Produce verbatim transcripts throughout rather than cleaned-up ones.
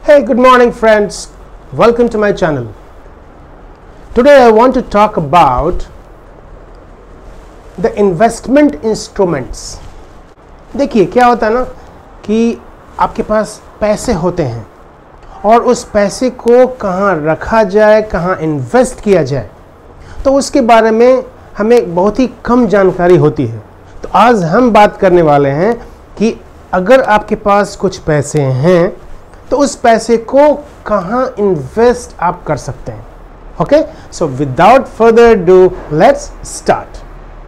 Hey, good morning friends. Welcome to my channel. Today I want to talk about the investment instruments. देखिए क्या होता है ना कि आपके पास पैसे होते हैं और उस पैसे को कहाँ रखा जाए, कहाँ इन्वेस्ट किया जाए, तो उसके बारे में हमें बहुत ही कम जानकारी होती है। तो आज हम बात करने वाले हैं कि अगर आपके पास कुछ पैसे हैं तो उस पैसे को कहाँ इन्वेस्ट आप कर सकते हैं। Okay, so without further do let's start.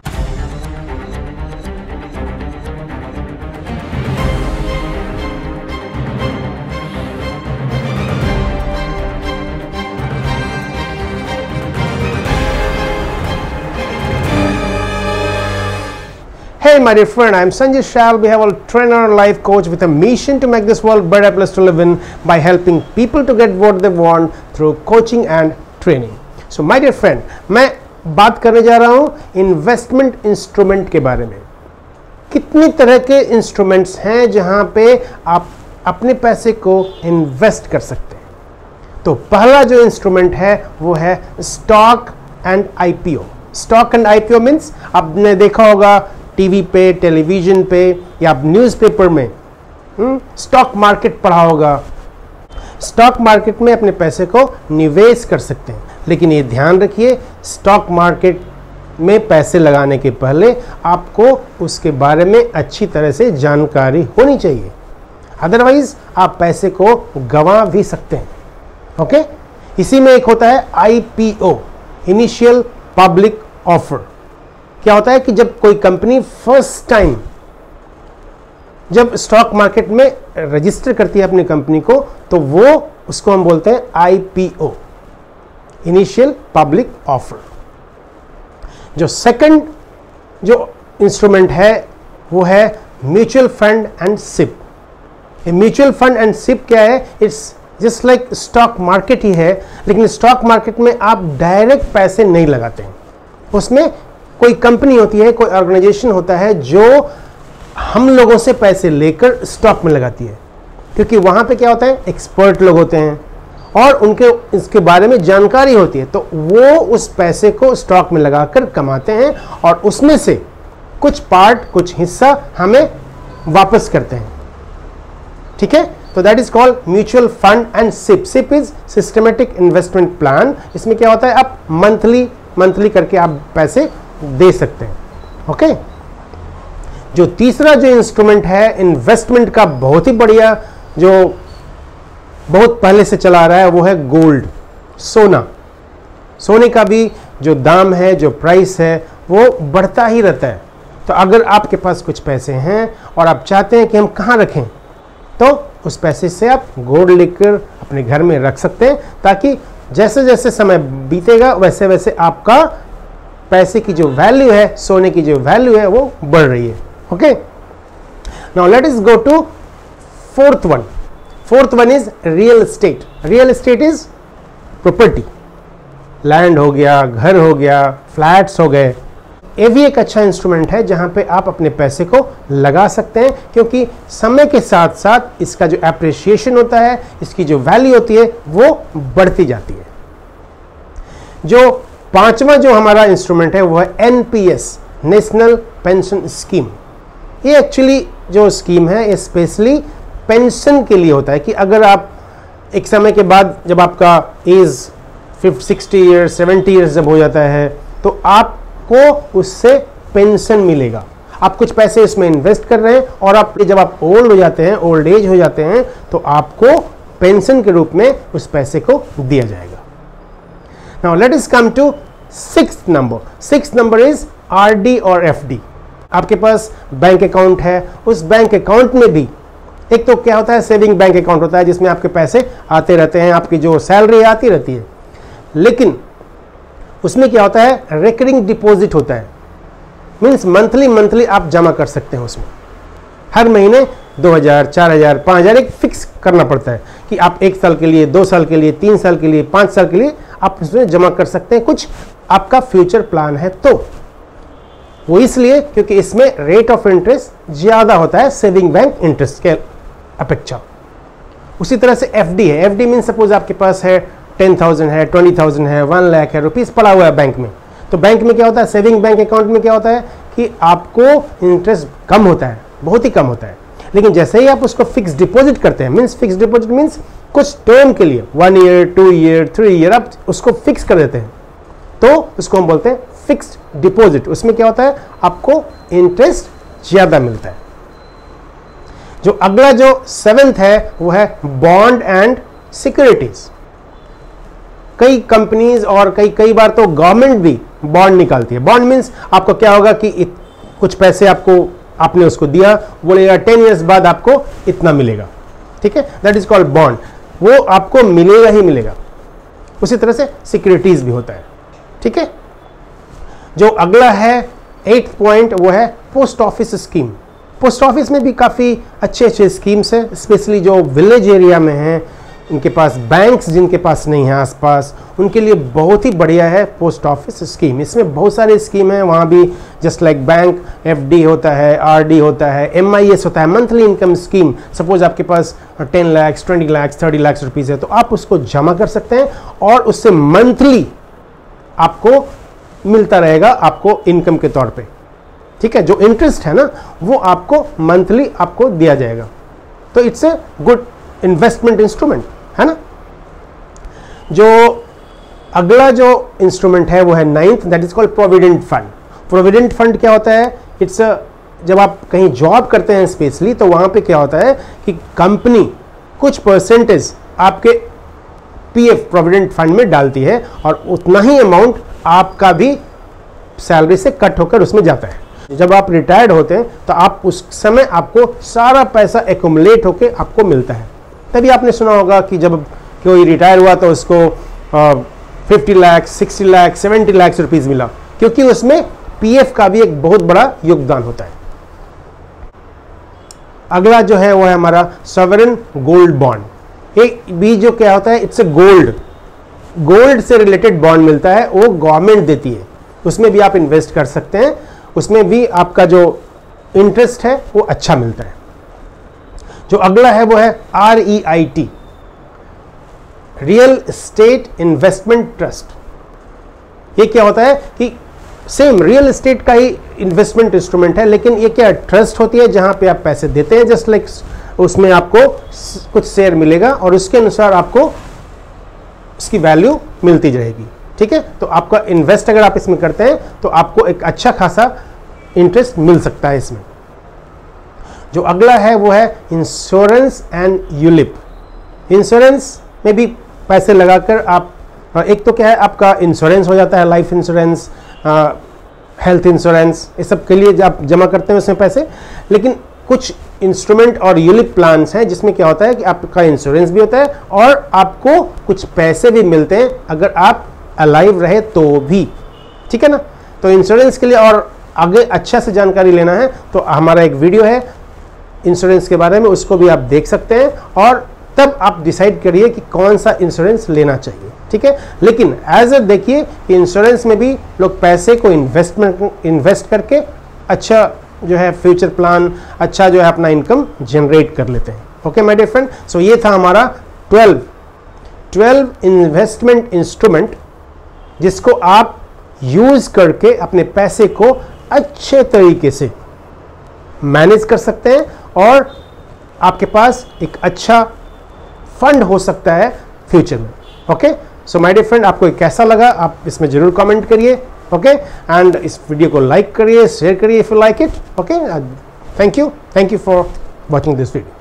Hey my dear friend, I am Sanjay Shal, behavioral trainer and life coach with a mission to make this world a better place to live in by helping people to get what they want through coaching and training. So my dear friend, मैं बात करने जा रहा हूँ investment instrument के बारे में। कितनी तरह के इंस्ट्रूमेंट्स हैं जहाँ पे आप अपने पैसे को इन्वेस्ट कर सकते हैं। तो पहला जो इंस्ट्रूमेंट है वो है stock and IPO. Stock and IPO means आपने देखा होगा टीवी पे, टेलीविजन पे या न्यूज़पेपर में स्टॉक मार्केट पढ़ा होगा। स्टॉक मार्केट में अपने पैसे को निवेश कर सकते हैं, लेकिन ये ध्यान रखिए स्टॉक मार्केट में पैसे लगाने के पहले आपको उसके बारे में अच्छी तरह से जानकारी होनी चाहिए, अदरवाइज आप पैसे को गंवा भी सकते हैं। ओके, इसी में एक होता है आईपीओ, इनिशियल पब्लिक ऑफर। क्या होता है कि जब कोई कंपनी फर्स्ट टाइम जब स्टॉक मार्केट में रजिस्टर करती है अपनी कंपनी को, तो वो उसको हम बोलते हैं आईपीओ, इनिशियल पब्लिक ऑफर। जो सेकंड जो इंस्ट्रूमेंट है वो है म्यूचुअल फंड एंड सिप। ये म्यूचुअल फंड एंड सिप क्या है? It's just like stock market ही है, लेकिन स्टॉक मार्केट में आप डायरेक्ट पैसे नहीं लगाते हैं। उसमें कोई कंपनी होती है, कोई ऑर्गेनाइजेशन होता है जो हम लोगों से पैसे लेकर स्टॉक में लगाती है, क्योंकि वहाँ पे क्या होता है, एक्सपर्ट लोग होते हैं और उनके इसके बारे में जानकारी होती है, तो वो उस पैसे को स्टॉक में लगाकर कमाते हैं और उसमें से कुछ पार्ट, कुछ हिस्सा हमें वापस करते हैं। ठीक है, तो that is called mutual fund and SIP. SIP is systematic investment plan. इसमें क्या होता है, आप मंथली मंथली करके आप पैसे दे सकते हैं। ओके, जो तीसरा जो इंस्ट्रूमेंट है इन्वेस्टमेंट का, बहुत ही बढ़िया, जो बहुत पहले से चला आ रहा है, वो है गोल्ड, सोना। सोने का भी जो दाम है, जो प्राइस है, वो बढ़ता ही रहता है। तो अगर आपके पास कुछ पैसे हैं और आप चाहते हैं कि हम कहाँ रखें, तो उस पैसे से आप गोल्ड लेकर अपने घर में रख सकते हैं, ताकि जैसे जैसे समय बीतेगा वैसे वैसे आपका पैसे की जो वैल्यू है, सोने की जो वैल्यू है, वो बढ़ रही है। Okay, now let us go to fourth one. Fourth one is real estate. Real estate is property, land हो गया, घर हो गया, फ्लैट्स हो गए। ये भी एक अच्छा इंस्ट्रूमेंट है जहां पे आप अपने पैसे को लगा सकते हैं, क्योंकि समय के साथ साथ इसका जो एप्रिसिएशन होता है, इसकी जो वैल्यू होती है, वो बढ़ती जाती है। जो पांचवा जो हमारा इंस्ट्रूमेंट है वो है एनपीएस, नेशनल पेंशन स्कीम। ये एक्चुअली जो स्कीम है ये स्पेशली पेंशन के लिए होता है कि अगर आप एक समय के बाद, जब आपका age fifty sixty years seventy years जब हो जाता है, तो आपको उससे पेंशन मिलेगा। आप कुछ पैसे इसमें इन्वेस्ट कर रहे हैं और आप जब आप ओल्ड हो जाते हैं, ओल्ड एज हो जाते हैं, तो आपको पेंशन के रूप में उस पैसे को दिया जाएगा। Now let us come to sixth number. Sixth number is R D और एफ डी। आपके पास बैंक अकाउंट है, उस बैंक अकाउंट में भी एक तो क्या होता है, सेविंग बैंक अकाउंट होता है जिसमें आपके पैसे आते रहते हैं, आपकी जो सैलरी आती रहती है, लेकिन उसमें क्या होता है, रिकरिंग डिपॉजिट होता है। मीन्स मंथली मंथली आप जमा कर सकते हैं उसमें। हर महीने दो हज़ार, चार हज़ार, पाँच हज़ार एक फिक्स करना पड़ता है कि आप एक साल के लिए, दो साल के लिए, तीन साल के लिए, पाँच साल के लिए आप इसमें जमा कर सकते हैं। कुछ आपका फ्यूचर प्लान है तो वो इसलिए क्योंकि इसमें रेट ऑफ इंटरेस्ट ज़्यादा होता है सेविंग बैंक इंटरेस्ट के अपेक्षा। उसी तरह से एफडी है। एफडी मीन सपोज आपके पास है टेन थाउजेंड है, ट्वेंटी थाउजेंड है, वन लाख है रुपीस पड़ा हुआ है बैंक में। तो बैंक में क्या होता है, सेविंग बैंक अकाउंट में क्या होता है कि आपको इंटरेस्ट कम होता है, बहुत ही कम होता है। लेकिन जैसे ही आप उसको फिक्स डिपॉजिट करते हैं, मीन्स फिक्स डिपॉजिट मीन्स कुछ टर्म के लिए, one year, two year, three year, आप उसको फिक्स कर देते हैं, तो उसको हम बोलते हैं फिक्स्ड डिपॉजिट। उसमें क्या होता है, आपको इंटरेस्ट ज्यादा मिलता है। जो अगला जो सेवेंथ है वो है बॉन्ड एंड सिक्योरिटीज। कई कंपनीज और कई कई बार तो गवर्नमेंट भी बॉन्ड निकालती है। बॉन्ड मीन्स आपको क्या होगा कि इत, कुछ पैसे आपको आपने उसको दिया, बोलेगा टेन इयर्स बाद आपको इतना मिलेगा, ठीक है, दैट इज कॉल्ड बॉन्ड। वो आपको मिलेगा ही मिलेगा। उसी तरह से सिक्योरिटीज भी होता है, ठीक है। जो अगला है एट पॉइंट वो है post office scheme. Post office में भी काफ़ी अच्छे अच्छे स्कीम्स हैं, स्पेशली जो विलेज एरिया में हैं, उनके पास बैंक्स जिनके पास नहीं है आसपास, उनके लिए बहुत ही बढ़िया है पोस्ट ऑफिस स्कीम। इसमें बहुत सारे स्कीम हैं, वहाँ भी जस्ट लाइक बैंक एफडी होता है, आरडी होता है, एमआईएस होता है, मंथली इनकम स्कीम। सपोज आपके पास ten lakhs, twenty lakhs, thirty lakhs rupees है, तो आप उसको जमा कर सकते हैं और उससे मंथली आपको मिलता रहेगा आपको इनकम के तौर पे, ठीक है। जो इंटरेस्ट है ना वो आपको मंथली आपको दिया जाएगा। तो it's a good investment instrument, है ना। जो अगला जो इंस्ट्रूमेंट है वो है ninth, that is called provident fund. Provident fund क्या होता है, इट्स जब आप कहीं जॉब करते हैं स्पेशली, तो वहां पे क्या होता है कि कंपनी कुछ परसेंटेज आपके पीएफ प्रोविडेंट फंड में डालती है और उतना ही अमाउंट आपका भी सैलरी से कट होकर उसमें जाता है। जब आप रिटायर्ड होते हैं तो आप उस समय आपको सारा पैसा एक्युमुलेट होकर आपको मिलता है। तभी आपने सुना होगा कि जब कोई रिटायर हुआ तो उसको fifty lakh, sixty lakh, seventy lakh rupees मिला, क्योंकि उसमें पीएफ का भी एक बहुत बड़ा योगदान होता है। अगला जो है वो है हमारा सॉवरेन गोल्ड बॉन्ड। एक भी जो क्या होता है, इट्स ए गोल्ड गोल्ड से रिलेटेड बॉन्ड मिलता है, वो गवर्नमेंट देती है। उसमें भी आप इन्वेस्ट कर सकते हैं, उसमें भी आपका जो इंटरेस्ट है वो अच्छा मिलता है। जो अगला है वो है R E I T, real estate investment trust. ये क्या होता है कि सेम रियल एस्टेट का ही इन्वेस्टमेंट इंस्ट्रूमेंट है, लेकिन ये क्या ट्रस्ट होती है जहां पे आप पैसे देते हैं, जस्ट लाइक उसमें आपको कुछ शेयर मिलेगा और उसके अनुसार आपको उसकी वैल्यू मिलती रहेगी, ठीक है। तो आपका इन्वेस्ट अगर आप इसमें करते हैं तो आपको एक अच्छा खासा इंटरेस्ट मिल सकता है इसमें। जो अगला है वो है इंश्योरेंस एंड यूलिप। इंश्योरेंस में भी पैसे लगाकर आप, एक तो क्या है आपका इंश्योरेंस हो जाता है, लाइफ इंश्योरेंस, हेल्थ इंश्योरेंस, ये सब के लिए आप जमा करते हैं उसमें पैसे। लेकिन कुछ इंस्ट्रूमेंट और यूलिप प्लान्स हैं जिसमें क्या होता है कि आपका इंश्योरेंस भी होता है और आपको कुछ पैसे भी मिलते हैं अगर आप अलाइव रहे तो भी, ठीक है ना। तो इंश्योरेंस के लिए और आगे अच्छा से जानकारी लेना है तो हमारा एक वीडियो है इंश्योरेंस के बारे में, उसको भी आप देख सकते हैं और तब आप डिसाइड करिए कि कौन सा इंश्योरेंस लेना चाहिए, ठीक है। लेकिन एज ए देखिए कि इंश्योरेंस में भी लोग पैसे को इन्वेस्टमेंट इन्वेस्ट करके अच्छा जो है फ्यूचर प्लान, अच्छा जो है अपना इनकम जनरेट कर लेते हैं। Okay my dear friend, so ये था हमारा ट्वेल्व ट्वेल्व इन्वेस्टमेंट इंस्ट्रूमेंट जिसको आप यूज करके अपने पैसे को अच्छे तरीके से मैनेज कर सकते हैं और आपके पास एक अच्छा फंड हो सकता है फ्यूचर में। Okay, so my dear friend, आपको ये कैसा लगा आप इसमें जरूर कमेंट करिए। ओके, एंड इस वीडियो को लाइक करिए, शेयर करिए if you like it. Okay, thank you thank you for watching this video.